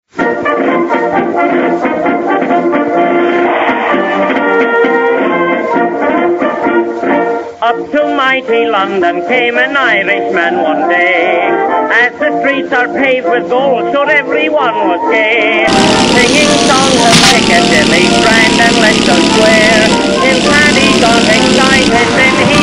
Up to mighty London came an Irishman one day. As the streets are paved with gold, so everyone was gay. Singing songs of Piccadilly, Strand and Leicester Square. In Paddy got excited, then he